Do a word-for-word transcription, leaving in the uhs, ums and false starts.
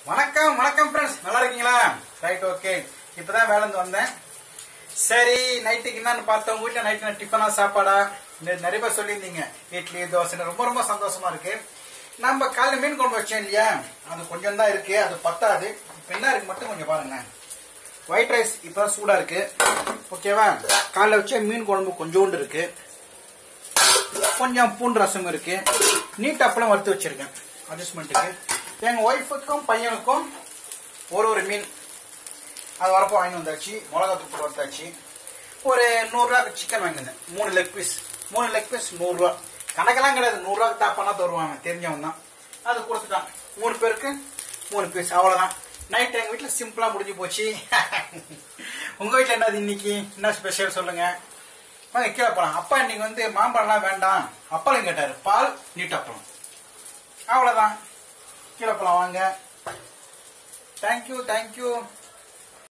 வணக்கம் வணக்கம் ஃப்ரெண்ட்ஸ், நல்லா இருக்கீங்களா? Right, okay. இப்பதான் வேலைந்து வந்தேன். சரி, நைட்டுக்கு என்னன்னு பார்த்தோம். உங்க வீட்டில் நைட்டு டிஃபனா சாப்பாடா? நிறைய பேர் சொல்லியிருந்தீங்க இட்லி தோசை. ரொம்ப ரொம்ப சந்தோஷமா இருக்கு. நம்ம காலையில் மீன் குழம்பு வச்சோம் இல்லையா, அது கொஞ்சம் தான் இருக்கு, அது பத்தாது. இப்போ என்ன இருக்கு மட்டும் கொஞ்சம் பாருங்க. ஒயிட் ரைஸ் இப்போ சூடா இருக்கு, ஓகேவா? காலைல வச்ச மீன் குழம்பு கொஞ்சோண்டு இருக்கு, கொஞ்சம் பூண்டு ரசம் இருக்கு, நீட் அப்பளம் வறுத்து வச்சிருக்கேன் அட்ஜஸ்ட்மெண்ட்டுக்கு. எங்க ஒய்ஃபுக்கும் பையனுக்கும் ஒரு ஒரு மீன் அது வரப்போ வாங்கி வந்தாச்சு. மிளகா தூள் வறுத்தாச்சு. ஒரு நூறுரூவா சிக்கன் வாங்கியிருந்தேன். மூணு லெக் பீஸ் மூணு லெக் பீஸ் நூறுரூவா. கணக்கெல்லாம் கிடையாது, நூறுரூவா தாப்பனா தருவாங்க, தெரிஞ்சவன் தான். அது கொடுத்துட்டான். மூணு பேருக்கு மூணு பீஸ், அவ்வளோதான். நைட் எங்கள் வீட்டில் சிம்பிளாக முடிஞ்சு போச்சு. உங்கள் வீட்டில் என்னது இன்னைக்கு? என்ன ஸ்பெஷல் சொல்லுங்க. வாங்க கீழே போகலாம். அப்பா இன்னைக்கு வந்து மாம்பழம்லாம் வேண்டாம், அப்பளம் கேட்டார். பால் நீட் அப்பளம், அவ்வளோதான். கீழே போகலாம் வாங்க. Thank you thank you.